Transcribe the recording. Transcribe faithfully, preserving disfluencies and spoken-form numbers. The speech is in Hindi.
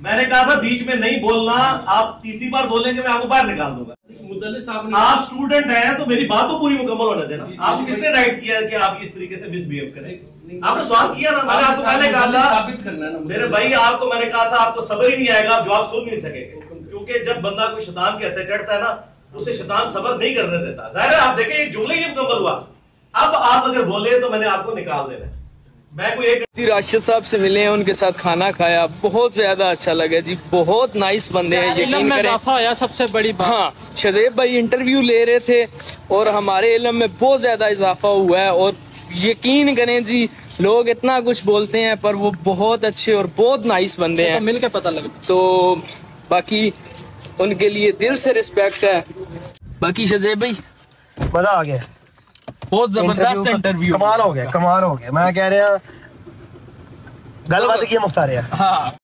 मैंने कहा था बीच में नहीं बोलना, आप तीसरी बार बोलेंगे मैं आपको बाहर निकाल दूंगा। आप स्टूडेंट हैं तो मेरी बात तो पूरी मुकम्मल होने देना। आपको किसने राइट किया कि आप इस तरीके से मिसबिहेव करें? आपने सवाल किया ना, मैंने आपको पहले कहा था साबित करना है ना मेरे भाई, आपको मैंने कहा था आपको सब्र ही नहीं आएगा, आप जवाब सुन नहीं सकेंगे, क्योंकि जब बंदा कोई शैतान के हत्थे चढ़ता है ना उसे शैतान सब्र नहीं करने देता। जाहिर है आप देखें ये जुमला ही मुकम्मल हुआ, अब आप अगर बोले तो मैंने आपको निकाल देना है। मैं कोई एक राशिद साहब से मिले हैं, उनके साथ खाना खाया, बहुत ज्यादा अच्छा लगा जी, बहुत नाइस बंदे हैं, यकीन करें। सबसे बड़ी बात, हाँ, शज़ेब भाई इंटरव्यू ले रहे थे और हमारे इल्म में बहुत ज्यादा इजाफा हुआ है, और यकीन करें जी लोग इतना कुछ बोलते हैं पर वो बहुत अच्छे और बहुत नाइस बंदे हैं, तो मिल के पता लगा। तो बाकी उनके लिए दिल से रिस्पेक्ट है। बाकी शज़ेब भाई मजा आ गया, बहुत जबरदस्त इंटरव्यू, कमाल हो गया, कमाल हो गया। मैं कह रहा गलबात की मुख्तार है। हाँ।